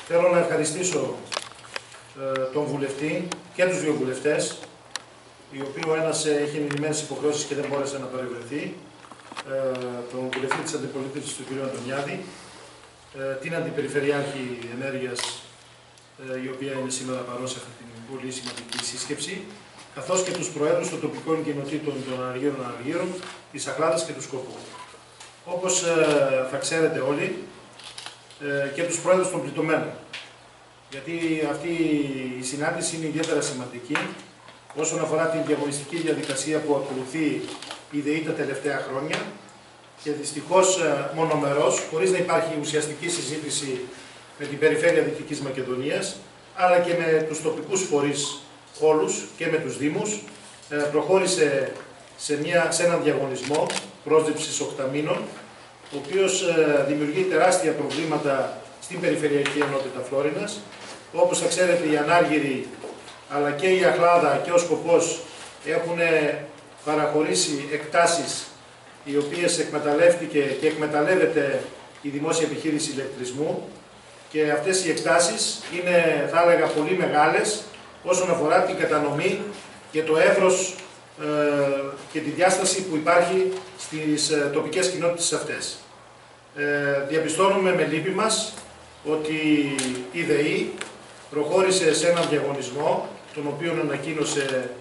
Θέλω να ευχαριστήσω τον βουλευτή και τους δύο βουλευτές, οι οποίοι ο ένας έχει ενημερμένες υποχρεώσεις και δεν μπόρεσε να παρευρεθεί, τον βουλευτή της Αντιπολίτευσης, του κ. Αντωνιάδη, την Αντιπεριφερειάρχη Ενέργειας, η οποία είναι σήμερα παρόν σε αυτή την πολύ σημαντική σύσκεψη, καθώς και τους προέδρους των τοπικών κοινοτήτων των Αναργύρων, της Αχλάδας και του Σκοπού. Όπως θα ξέρετε όλοι, και τους πρόεδρους των πληττωμένων. Γιατί αυτή η συνάντηση είναι ιδιαίτερα σημαντική όσον αφορά την διαγωνιστική διαδικασία που ακολουθεί η ΔΕΗ τα τελευταία χρόνια και δυστυχώς μονομερός, χωρίς να υπάρχει ουσιαστική συζήτηση με την Περιφέρεια Δυτικής Μακεδονίας, αλλά και με τους τοπικούς φορείς όλους και με τους Δήμους, προχώρησε σε έναν διαγωνισμό πρόσληψης 8 μήνων, ο οποίος δημιουργεί τεράστια προβλήματα στην Περιφερειακή Ενότητα Φλόρινας. Όπως θα ξέρετε, οι Ανάργυροι, αλλά και η Αχλάδα και ο Σκοπός έχουν παραχωρήσει εκτάσεις οι οποίες εκμεταλλεύτηκε και εκμεταλλεύεται η Δημόσια Επιχείρηση Ηλεκτρισμού, και αυτές οι εκτάσεις είναι, θα έλεγα, πολύ μεγάλες όσον αφορά την κατανομή και το εύρος και τη διάσταση που υπάρχει στις τοπικές κοινότητες αυτές. Διαπιστώνουμε με λύπη μας ότι η ΔΕΗ προχώρησε σε έναν διαγωνισμό, τον οποίο ανακοίνωσε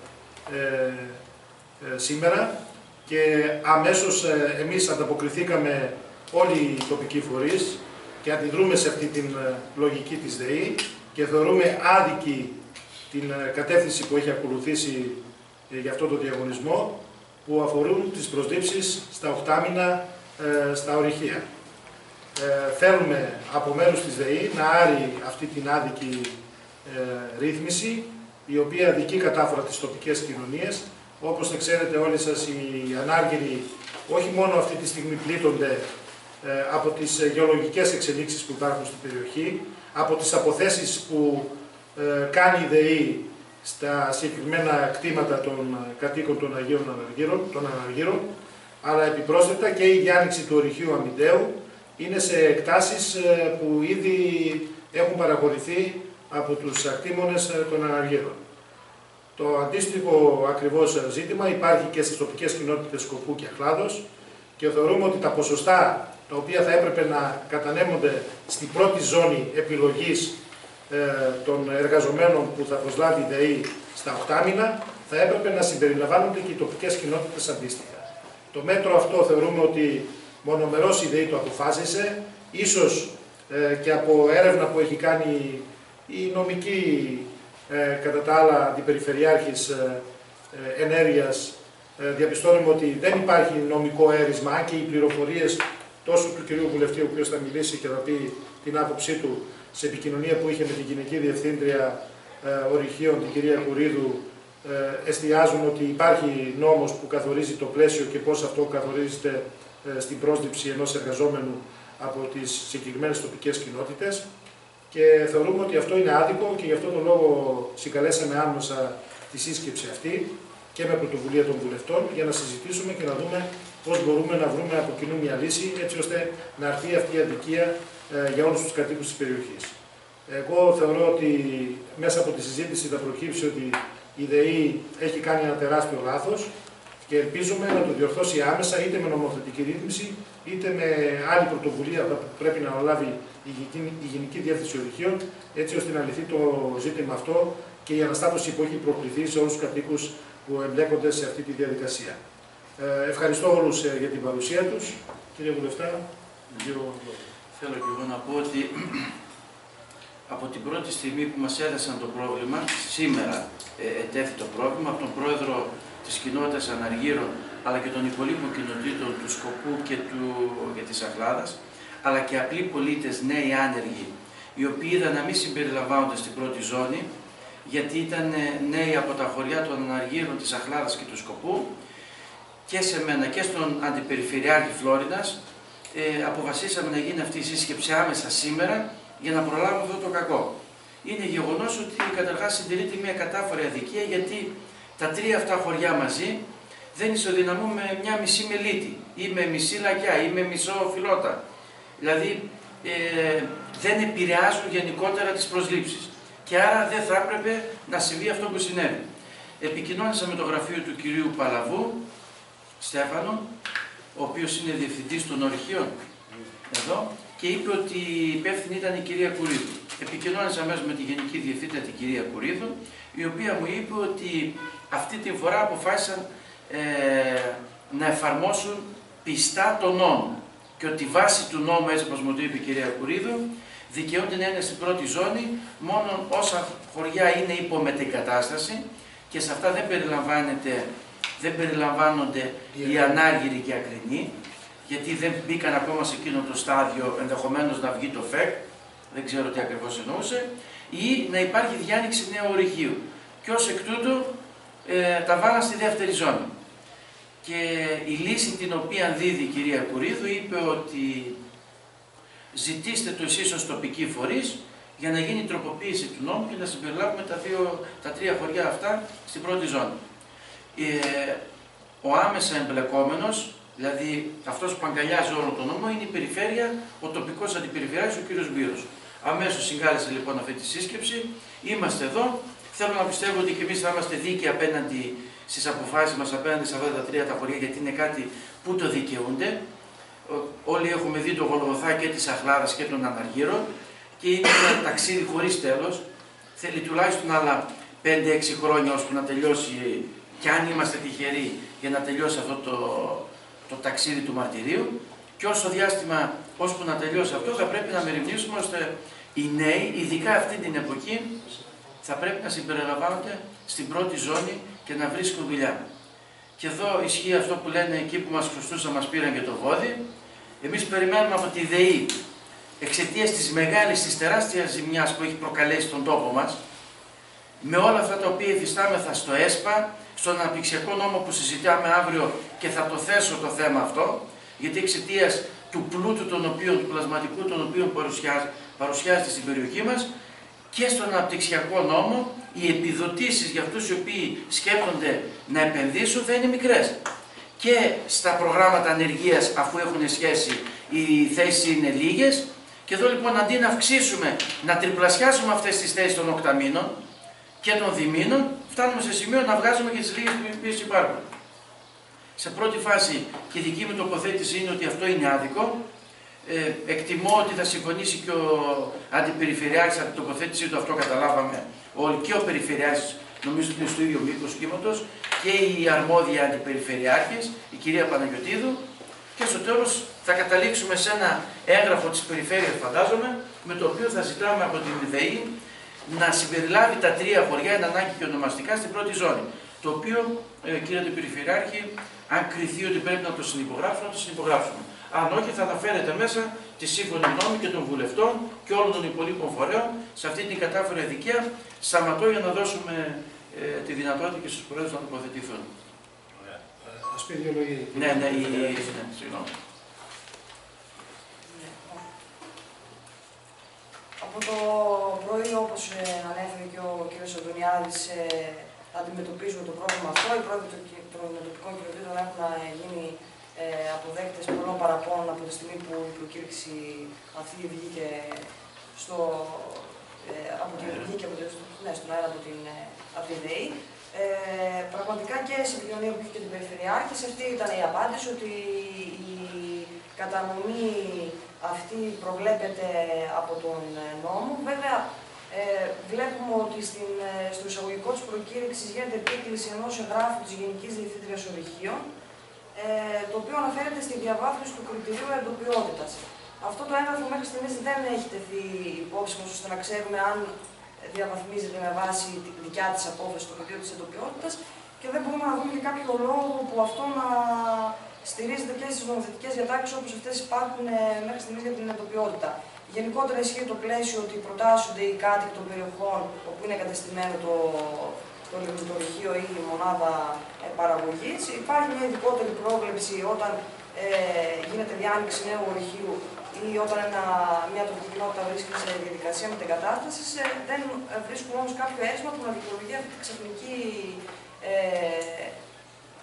σήμερα, και αμέσως εμείς ανταποκριθήκαμε όλοι οι τοπικοί φορείς και αντιδρούμε σε αυτή την λογική της ΔΕΗ και θεωρούμε άδικη την κατεύθυνση που έχει ακολουθήσει για αυτό το διαγωνισμό, που αφορούν τις προσλήψεις στα 8 μήνα στα ορυχεία. Θέλουμε από μέρους της ΔΕΗ να άρει αυτή την άδικη ρύθμιση, η οποία αδικεί κατάφορα τις τοπικές κοινωνίες. Όπως θα ξέρετε όλοι σας, οι Ανάργυροι όχι μόνο αυτή τη στιγμή πλήττονται από τις γεωλογικές εξελίξεις που υπάρχουν στην περιοχή, από τις αποθέσεις που κάνει η ΔΕΗ στα συγκεκριμένα κτήματα των κατοίκων των Αναργύρων, αλλά επιπρόσθετα και η διάνοιξη του ορυχείου Αμυντέου είναι σε εκτάσεις που ήδη έχουν παραχωρηθεί από τους ακτήμονες των Αναργύρων. Το αντίστοιχο ακριβώς ζήτημα υπάρχει και στις τοπικές κοινότητες Σκοπού και Αχλάδος, και θεωρούμε ότι τα ποσοστά τα οποία θα έπρεπε να κατανέμονται στην πρώτη ζώνη επιλογής των εργαζομένων που θα προσλάβει η ΔΕΗ στα 8 μήνα, θα έπρεπε να συμπεριλαμβάνονται και οι τοπικές κοινότητες αντίστοιχα. Το μέτρο αυτό θεωρούμε ότι μονομερώς η ΔΕΗ το αποφάσισε, ίσως και από έρευνα που έχει κάνει η νομική, κατά τα άλλα, αντιπεριφερειάρχης ενέργειας, διαπιστώνουμε ότι δεν υπάρχει νομικό έρισμα, και οι πληροφορίες τόσο του κυρίου βουλευτή, ο οποίος θα μιλήσει και θα πει την άποψή του, σε επικοινωνία που είχε με την Γενική Διευθύντρια Ορυχείων, την κυρία Κουρίδου, εστιάζουν ότι υπάρχει νόμος που καθορίζει το πλαίσιο και πώς αυτό καθορίζεται στην πρόσληψη ενός εργαζόμενου από τις συγκεκριμένες τοπικές κοινότητες, και θεωρούμε ότι αυτό είναι άδικο, και γι' αυτόν τον λόγο συγκαλέσαμε άμεσα τη σύσκεψη αυτή και με πρωτοβουλία των βουλευτών, για να συζητήσουμε και να δούμε πώς μπορούμε να βρούμε από κοινού μια λύση, έτσι ώστε να έρθει αυτή η αδικία για όλους τους κατοίκους της περιοχής. Εγώ θεωρώ ότι μέσα από τη συζήτηση θα προκύψει ότι η ΔΕΗ έχει κάνει ένα τεράστιο λάθος, και ελπίζουμε να το διορθώσει άμεσα, είτε με νομοθετική ρύθμιση, είτε με άλλη πρωτοβουλία που πρέπει να αναλάβει η Γενική Διεύθυνση Ορυχείων, έτσι ώστε να λυθεί το ζήτημα αυτό και η αναστάτωση που έχει προκληθεί σε όλους τους κατοίκους που εμπλέκονται σε αυτή τη διαδικασία. Ευχαριστώ όλους για την παρουσία τους. Κύριε Βουλευτά, θέλω και εγώ να πω ότι από την πρώτη στιγμή που μας έδωσαν το πρόβλημα, σήμερα ετέθη το πρόβλημα από τον πρόεδρο της κοινότητας Αναργύρων, αλλά και των υπολείπων κοινοτήτων του Σκοπού και της Αχλάδας, αλλά και απλοί πολίτες, νέοι άνεργοι, οι οποίοι είδαν να μην συμπεριλαμβάνονται στην πρώτη ζώνη, γιατί ήταν νέοι από τα χωριά των Αναργύρων, της Αχλάδας και του Σκοπού, και σε μένα και στον Αντιπεριφερειάρχη Φλόρινας, αποφασίσαμε να γίνει αυτή η σύσκεψη άμεσα σήμερα για να προλάβουμε αυτό το κακό. Είναι γεγονός ότι καταρχάς συντηρείται μια κατάφορη αδικία, γιατί τα τρία αυτά χωριά μαζί δεν ισοδυναμούν με μια μισή μελίτη ή με μισή λακιά ή με μισό φιλότα. Δηλαδή δεν επηρεάζουν γενικότερα τις προσλήψεις. Και άρα δεν θα έπρεπε να συμβεί αυτό που συνέβη. Επικοινώνησα με το γραφείο του κυρίου Παλαβού, Στέφανο, ο οποίος είναι διευθυντής των ορυχείων εδώ, και είπε ότι η υπεύθυνη ήταν η κυρία Κουρίδου. Επικοινώνησα αμέσως με τη Γενική Διευθύντρια, την κυρία Κουρίδου, η οποία μου είπε ότι αυτή τη φορά αποφάσισαν να εφαρμόσουν πιστά τον νόμο και ότι βάσει του νόμου, έτσι όπως μου το είπε η κυρία Κουρίδου, δικαιούνται να είναι στην πρώτη ζώνη μόνο όσα χωριά είναι υπομετεγκατάσταση και σε αυτά δεν περιλαμβάνονται οι ανάργυροι και ακρινοί, γιατί δεν μπήκαν ακόμα σε εκείνο το στάδιο, ενδεχομένως να βγει το ΦΕΚ, δεν ξέρω τι ακριβώς εννοούσε, ή να υπάρχει διάνοιξη νέου ορυχείου. Και ως εκ τούτου τα βάλαν στη δεύτερη ζώνη. Και η λύση την οποία δίδει η κυρία Κουρίδου είπε ότι ζητήστε το εσείς ως τοπικοί φορείς για να γίνει η τροποποίηση του νόμου και να συμπεριλάβουμε τα τρία χωριά αυτά στην πρώτη ζώνη. Ο άμεσα εμπλεκόμενος, δηλαδή αυτός που αγκαλιάζει όλο τον νόμο, είναι η περιφέρεια, ο τοπικός αντιπεριφερειάρχης, ο κύριος Μπύρος. Αμέσως συγκάλεσε λοιπόν αυτή τη σύσκεψη, είμαστε εδώ. Θέλω να πιστεύω ότι και εμείς θα είμαστε δίκαιοι απέναντι στις αποφάσεις μας, απέναντι σε αυτά τα τρία τα χωριά, γιατί είναι κάτι που το δικαιούνται. Όλοι έχουμε δει το Γολγοθά και της Αχλάδας και των Αναργύρων και είναι ένα ταξίδι χωρίς τέλος. Θέλει τουλάχιστον άλλα 5-6 χρόνια ώσπου να τελειώσει, και αν είμαστε τυχεροί, για να τελειώσει αυτό το ταξίδι του μαρτυρίου. Και όσο διάστημα ώσπου να τελειώσει αυτό, θα πρέπει να μεριμνήσουμε ώστε οι νέοι, ειδικά αυτή την εποχή, θα πρέπει να συμπεριλαμβάνονται στην πρώτη ζώνη και να βρίσκουν δουλειά. Και εδώ ισχύει αυτό που λένε εκεί που μας χρωστούσαν, μας πήραν και το βόδι. Εμείς περιμένουμε από τη ΔΕΗ, εξαιτίας της μεγάλης, της τεράστιας ζημιάς που έχει προκαλέσει τον τόπο μας, με όλα αυτά τα οποία υφιστάμεθα στο ΕΣΠΑ, στον αναπτυξιακό νόμο που συζητάμε αύριο, και θα το θέσω το θέμα αυτό, γιατί εξαιτίας του πλούτου του πλασματικού των οποίων παρουσιάζεται στην περιοχή μας, και στον αναπτυξιακό νόμο οι επιδοτήσεις για αυτούς οι οποίοι σκέπτονται να επενδύσουν θα είναι μικρές. Και στα προγράμματα ανεργίας, αφού έχουν σχέση, οι θέσεις είναι λίγες. Και εδώ λοιπόν, αντί να αυξήσουμε, να τριπλασιάσουμε αυτές τις θέσεις των οκταμήνων και των διμήνων, φτάνουμε σε σημείο να βγάζουμε και τις λίγες που υπάρχουν. Σε πρώτη φάση και η δική μου τοποθέτηση είναι ότι αυτό είναι άδικο. Εκτιμώ ότι θα συμφωνήσει και ο Αντιπεριφερειάρχης από την τοποθέτησή του, αυτό καταλάβαμε όλοι, και ο Περιφερειάρχης, νομίζω ότι είναι στο ίδιο μήκος κύματος, και η αρμόδια Αντιπεριφερειάρχης, η κυρία Παναγιωτίδου, και στο τέλος θα καταλήξουμε σε ένα έγγραφο της Περιφέρειας, φαντάζομαι, με το οποίο θα ζητάμε από την ΔΕΗ να συμπεριλάβει τα τρία χωριά, εν ανάγκη και ονομαστικά, στην πρώτη ζώνη. Το οποίο, κύριε Αντιπεριφερειάρχη, αν κριθεί ότι πρέπει να το συνυπογράψουμε, να το συνυπογράψουμε. Αν όχι, θα αναφέρεται μέσα τη σύμφωνη γνώμη και των βουλευτών και όλων των υπολείπων φορέων σε αυτή την κατάφορη αδικία. Σταματώ για να δώσουμε τη δυνατότητα και στους προέδρους να τοποθετηθούν. Ας πει δύο λόγια. Ναι, συγγνώμη. Από το πρωί, όπως ανέφερε και ο κ. Αντωνιάδης, αντιμετωπίζουμε το πρόβλημα αυτό. Οι πρόεδροι των τοπικών κοινοτήτων έχουν γίνει αποδέκτες πολλών παραπώνων από τη στιγμή που η προκήρυξη αυτή βγήκε στον αέρα από την ΔΕΗ. Πραγματικά και σε επικοινωνία που είχε και την Περιφερειάρχη, αυτή ήταν η απάντηση, ότι η κατανομή αυτή προβλέπεται από τον νόμο. Βέβαια, βλέπουμε ότι στο εισαγωγικό της προκήρυξης γίνεται επίκληση ενός εγγράφου της Γενικής Διευθύντριας Ορυχείων, το οποίο αναφέρεται στη διαβάθμιση του κριτηρίου εντοπιότητας. Αυτό το έγγραφο μέχρι στιγμής δεν έχει τεθεί υπόψη μας, ώστε να ξέρουμε αν διαβαθμίζεται με βάση τη δικιά της απόφαση του κριτηρίου της εντοπιότητας, και δεν μπορούμε να δούμε και κάποιο λόγο που αυτό να στηρίζεται και στις νομοθετικές διατάξεις όπως αυτές υπάρχουν μέχρι στιγμής για την εντοπιότητα. Γενικότερα ισχύει το πλαίσιο ότι προτάσσονται οι κάτοικοι των περιοχών όπου είναι εγκατεστημένο το λιμνητορυχείο ή η μονάδα παραγωγής. Υπάρχει μια ειδικότερη πρόβλεψη όταν γίνεται διάνοιξη νέου ορυχείου ή όταν μια τοπική κοινότητα βρίσκεται σε διαδικασία μετεγκατάστασης. Δεν βρίσκουμε όμως κάποιο αίσθημα που να δικαιολογεί αυτή τη ξαφνική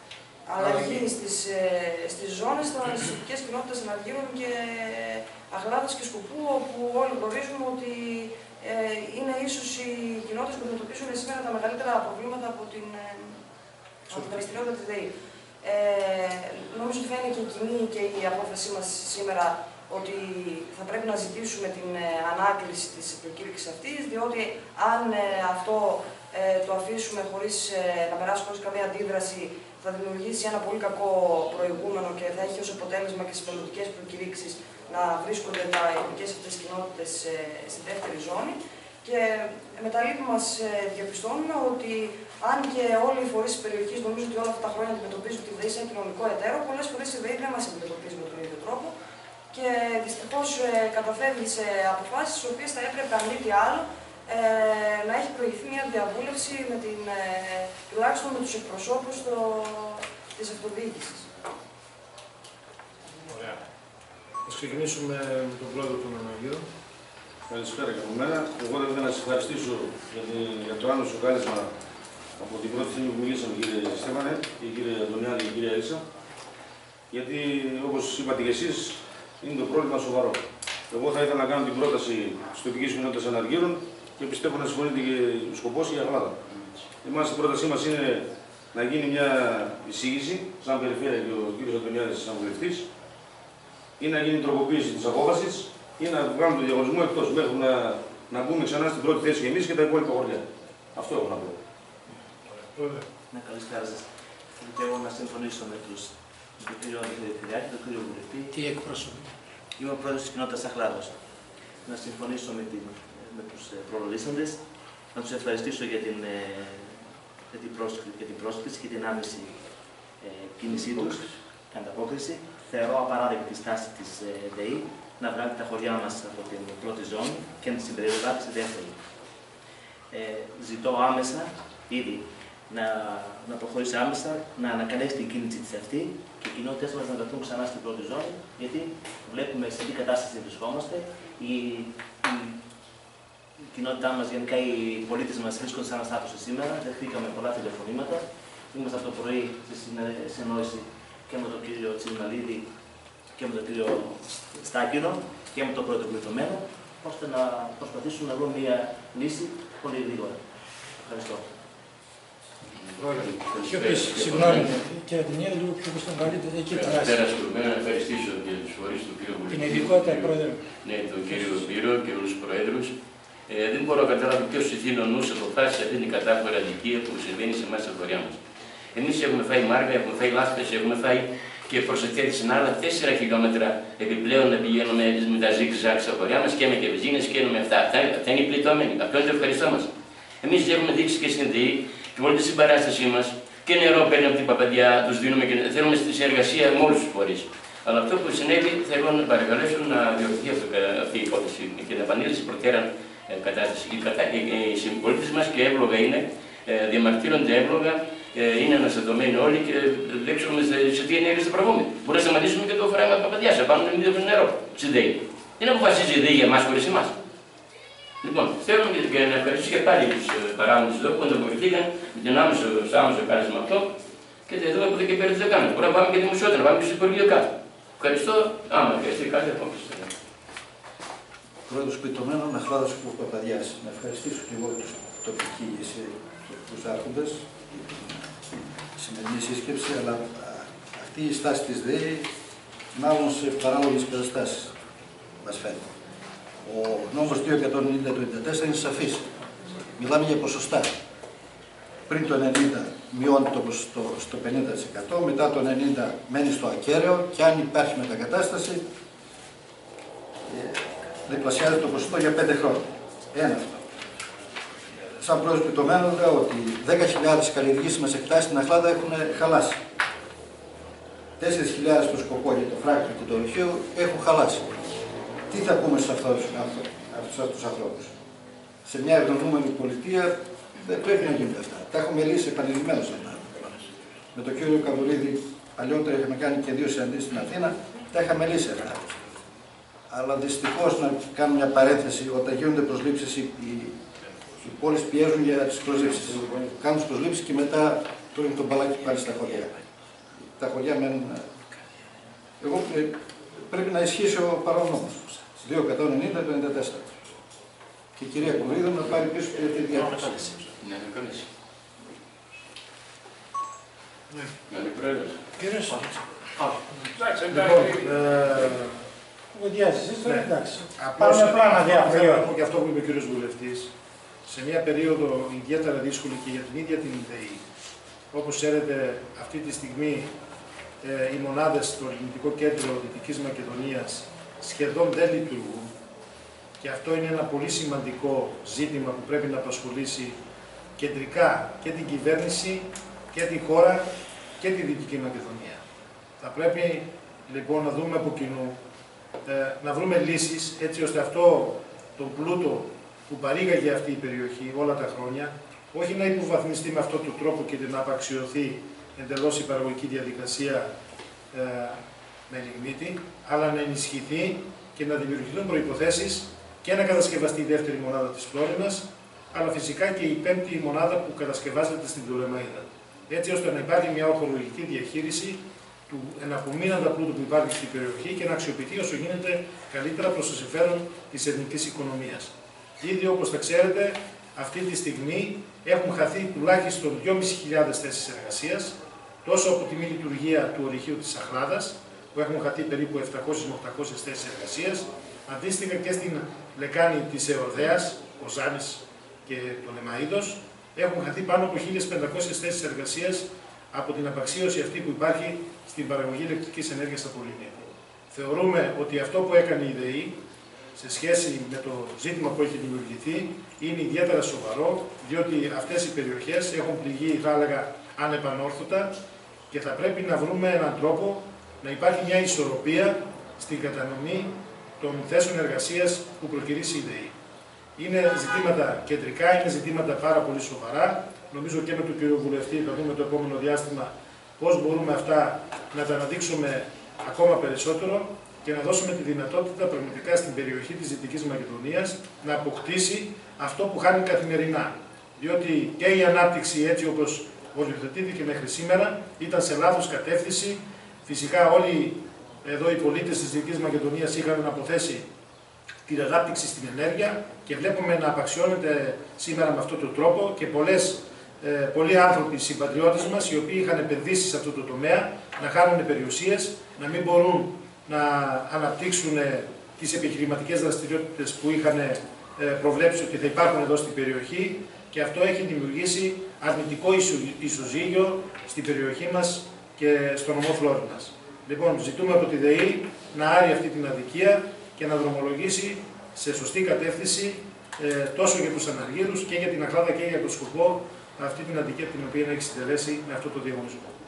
αλλαγή στις ζώνες, στις τοπικές κοινότητες Αναργύρων και Αχλάδας και Σκοπού, όπου όλοι γνωρίζουμε ότι είναι ίσως οι κοινότητες που αντιμετωπίζουν σήμερα τα μεγαλύτερα προβλήματα από την δραστηριότητα της ΔΕΗ. Νομίζω ότι θα είναι και κοινή και η απόφασή μας σήμερα ότι θα πρέπει να ζητήσουμε την ανάκληση της προκήρυξης αυτής, διότι αν αυτό το αφήσουμε χωρίς να περάσει χωρίς καμία αντίδραση, θα δημιουργήσει ένα πολύ κακό προηγούμενο και θα έχει ως αποτέλεσμα και στις μελλοντικές προκηρύξεις να βρίσκονται τα ειδικές αυτές κοινότητες στη δεύτερη ζώνη. Και με τα λύπη μας διαπιστώνουμε ότι αν και όλοι οι φορείς της περιοχής νομίζουν ότι όλα αυτά τα χρόνια αντιμετωπίζουν τη ΔΕΗ σαν κοινωνικό εταίρο, πολλές φορές η ΔΕΗ δεν μας αντιμετωπίζει με τον ίδιο τρόπο και δυστυχώς καταφεύγει σε αποφάσεις τις οποίες θα έπρεπε αν μη τι άλλο να έχει προηγηθεί μια διαβούλευση με τουλάχιστον με τους εκπροσώπους της αυτοδιοίκησης. Ωραία. Ας ξεκινήσουμε με τον πρόεδρο των Αναργύρων. Καλησπέρα και από μένα. Εγώ δεν να σας ευχαριστήσω για το άμεσο κάλεσμα από την πρώτη στιγμή που μιλήσαμε, κύριε Στέφανε, και κύριε Αντωνιάδη και κύριε Έλισσα. Γιατί, όπως είπατε και εσείς, είναι το πρόβλημα σοβαρό. Εγώ θα ήθελα να κάνω την πρόταση στις τοπικές κοινότητες Αναργύρων και πιστεύω να συμφωνείτε και ο σκοπός και η Αχλάδα. Εμάς η πρότασή μας είναι να γίνει μια εισήγηση, σαν περιφέρεια και ο κ. Αντωνιάδης σαν βουλευτής, ή να γίνει τροποποίηση της απόφασης, ή να βγάλουμε τον διαγωνισμό εκτός, μέχρι να μπούμε ξανά στην πρώτη θέση και εμείς και τα υπόλοιπα χωριά. Αυτό έχω να πω. Ναι, καλησπέρα σας. Θέλω και εγώ να συμφωνήσω με τον κύριο Αντιπεριφερειάρχη, τον κύριο Βουλευτή. Τι εκπρόσωπο? Είμαι ο πρόεδρος της κοινότητας Αχλάδος. Να συμφωνήσω με τους προλαλήσαντες, να τους ευχαριστήσω για την πρόσκληση και την άμεση κίνησή τους, ανταπόκριση. Θεωρώ απαράδεκτη τη στάση της ΔΕΗ να βγάλει τα χωριά μας από την πρώτη ζώνη και να τη συμπεριλάβει στη δεύτερη. Ζητώ άμεσα, ήδη, να προχωρήσει άμεσα, να ανακαλέσει την κίνηση της αυτή και οι κοινότητες μας να βρεθούν ξανά στην πρώτη ζώνη, γιατί βλέπουμε σε τι κατάσταση βρισκόμαστε. Η κοινότητά μας, γενικά οι πολίτες μας βρίσκονται σε αναστάτωση σήμερα. Δεχτήκαμε πολλά τηλεφωνήματα. Είμαστε από το πρωί σε συνεννόηση και με τον κύριο Τσιμαλίδη και με τον κύριο Στάκυνο και με τον πρώτο κλειτωμένο, ώστε να προσπαθήσουμε να βρούμε μια λύση πολύ γρήγορα. Ευχαριστώ. Συγγνώμη, και την ίδια λίγο πιο στον καλύτερο εκεί περάσει. Να ευχαριστήσω και τους φορείς του κύριου Βουλευτή. Την ειδικότητα, πρόεδρε. Ναι, τον κύριο Σπύρο και όλους τους προέδρους. Δεν μπορώ να καταλάβω ποιος ηθήνει ο νους αποφάσισε αυτή την κατάφορα αδικία που συμβαίνει σε εμάς στα χωριά μας. Εμείς έχουμε φάει μάργα, έχουμε φάει λάσπες, έχουμε φάει και προσεχθέτηση άλλα 4 χιλιόμετρα επιπλέον να πηγαίνουμε με τα ζίγκ-ζακ στα χωριά μας και με κεβζίνες και με αυτά. Αυτά είναι οι πληττόμενοι. Αυτό είναι το ευχαριστώ μας. Εμείς έχουμε δείξει και στην ΔΕΗ και όλη τη συμπαράστασή μας και νερό παίρνει από την παπαντιά, τους δίνουμε και θέλουμε στη συνεργασία με όλους τους φορείς. Αλλά αυτό που συνέβη θέλω να παρακαλέσω να διορθωθεί αυτή η υπόθεση και να επανέλθει προτέραν κατάσταση. Οι συμπολίτες μας και εύλογα είναι, διαμαρτύρονται εύλογα, είναι αναστατωμένοι όλοι και δεν ξέρουμε σε τι ενέργειες θα προβούμε. Μπορεί να σταματήσουμε και το φράγμα παπαντιά, να πάμε να μην νερό στη ΔΕΗ. Δεν αποφασίζει η ΔΕΗ για εμάς χωρίς εμάς. Λοιπόν, θέλω και να ευχαριστήσω και πάλι τους παράγοντες εδώ που ανταποκριθήκαν με την άμεσο κάλεσμα αυτό και θα δούμε από εδώ και πέρα τι θα κάνουμε. Μπορεί να πάμε και δημοσιότερα, να πάμε και στο Υπουργείο κάτω. Ευχαριστώ. Άμα χρειαστεί κάτι, απόψε. Πρόεδρος Πιτωμένων, Αχλάδας και Παπαδιάς. Να ευχαριστήσω και εγώ τους τοπική ηγεσία, τους άρχοντες, τη σημερινή σύσκεψη, αλλά αυτή η στάση της ΔΕΗ μάλλον σε παράλογες καταστάσεις μας φαίνεται. Ο νόμος 290 του 1994 είναι σαφής. Μιλάμε για ποσοστά. Πριν το 90 μειώνει το ποσοστό στο 50%, μετά το 90 μένει στο ακέραιο και αν υπάρχει μετακατάσταση διπλασιάζει το ποσοστό για 5 χρόνια. Ένα αυτό. Σαν πρόεδρος Πιτωμένων λέω ότι 10.000 καλλιεργήσιμες εκτάσεις στην Αχλάδα έχουν χαλάσει. 4.000 στο Σκοπό για το φράκτο και το ορυχείο έχουν χαλάσει. Τι θα πούμε σε αυτούς τους ανθρώπους? Σε μια ευνοούμενη πολιτεία δεν πρέπει να γίνονται αυτά. Τα έχουμε λύσει επανειλημμένως. Με τον κύριο Καβουρίδη παλιότερα είχαμε κάνει και 2 συναντήσεις στην Αθήνα, τα είχαμε λύσει αυτά. Αλλά δυστυχώς να κάνω μια παρένθεση, όταν γίνονται προσλήψεις, οι πόλεις πιέζουν για τις προσλήψεις. Κάνουν τις προσλήψεις και μετά τρώγουν τον μπαλάκι πάλι στα χωριά. τα χωριά μένουν. Εγώ πρέπει να ισχύσει ο παρόν νόμος. 2.190/54. Και η κυρία Κουρίδου να πάρει πίσω τη διάταξη. Ναι, να κάνεις. Απλώς να πω και αυτό που είπε ο κύριος Βουλευτής, σε μια περίοδο ιδιαίτερα δύσκολη και για την ίδια την ΔΕΗ. Όπως ξέρετε, αυτή τη στιγμή οι μονάδες στο Ελληνικό Κέντρο Δυτικής Μακεδονίας σχεδόν δεν λειτουργούν και αυτό είναι ένα πολύ σημαντικό ζήτημα που πρέπει να απασχολήσει κεντρικά και την κυβέρνηση και την χώρα και τη Δυτική Μακεδονία. Θα πρέπει λοιπόν να δούμε από κοινού, να βρούμε λύσεις έτσι ώστε αυτό το πλούτο που παρήγαγε αυτή η περιοχή όλα τα χρόνια, όχι να υποβαθμιστεί με αυτόν τον τρόπο και να απαξιωθεί εντελώς η παραγωγική διαδικασία με λιγνίτη, αλλά να ενισχυθεί και να δημιουργηθούν προϋποθέσεις και να κατασκευαστεί η δεύτερη μονάδα της Φλόρινας, αλλά φυσικά και η πέμπτη μονάδα που κατασκευάζεται στην Πτολεμαΐδα. Έτσι ώστε να υπάρχει μια ορθολογική διαχείριση του εναπομείναντα πλούτου που υπάρχει στην περιοχή και να αξιοποιηθεί όσο γίνεται καλύτερα προς το συμφέρον της εθνικής οικονομίας. Ήδη όπως θα ξέρετε, αυτή τη στιγμή έχουν χαθεί τουλάχιστον 2.500 θέσεις εργασίας, τόσο από τη μη λειτουργία του ορυχείου της Αχλάδας, που έχουν χαθεί περίπου 700 με 800 θέσεις εργασίας, αντίστοιχα και στην λεκάνη της Εορδαίας, ο Ζάνης και το Λεμαΐδος, έχουν χαθεί πάνω από 1.500 θέσεις εργασίας από την απαξίωση αυτή που υπάρχει στην παραγωγή ηλεκτρικής ενέργειας στα Πολύνια. Θεωρούμε ότι αυτό που έκανε η ΔΕΗ σε σχέση με το ζήτημα που έχει δημιουργηθεί είναι ιδιαίτερα σοβαρό, διότι αυτές οι περιοχές έχουν πληγεί, θα έλεγα, ανεπανόρθωτα και θα πρέπει να βρούμε έναν τρόπο να υπάρχει μια ισορροπία στην κατανομή των θέσεων εργασίας που προκυρήσει η ΔΕΗ. Είναι ζητήματα κεντρικά, είναι ζητήματα πάρα πολύ σοβαρά. Νομίζω και με τον κύριο Βουλευτή θα δούμε το επόμενο διάστημα πώς μπορούμε αυτά να τα αναδείξουμε ακόμα περισσότερο και να δώσουμε τη δυνατότητα πραγματικά στην περιοχή της Δυτικής Μακεδονίας να αποκτήσει αυτό που χάνει καθημερινά. Διότι και η ανάπτυξη έτσι όπως οριοθετήθηκε μέχρι σήμερα ήταν σε λάθος κατεύθυνση. Φυσικά όλοι εδώ οι πολίτες της Δυτικής Μακεδονίας είχαν αποθέσει την ανάπτυξη στην ενέργεια και βλέπουμε να απαξιώνεται σήμερα με αυτόν τον τρόπο και πολλοί άνθρωποι, συμπατριώτες μας, οι οποίοι είχαν επενδύσει σε αυτό το τομέα, να χάνουν περιουσίες, να μην μπορούν να αναπτύξουν τις επιχειρηματικές δραστηριότητες που είχαν προβλέψει ότι θα υπάρχουν εδώ στην περιοχή και αυτό έχει δημιουργήσει αρνητικό ισοζύγιο στην περιοχή μας και στο νομό Φλόρινας. Λοιπόν, ζητούμε από τη ΔΕΗ να άρει αυτή την αδικία και να δρομολογήσει σε σωστή κατεύθυνση τόσο για τους αναργύρους και για την Αχλάδα και για τον σκοπό αυτή την αδικία την οποία έχει συντελέσει με αυτό το διαγωνισμό.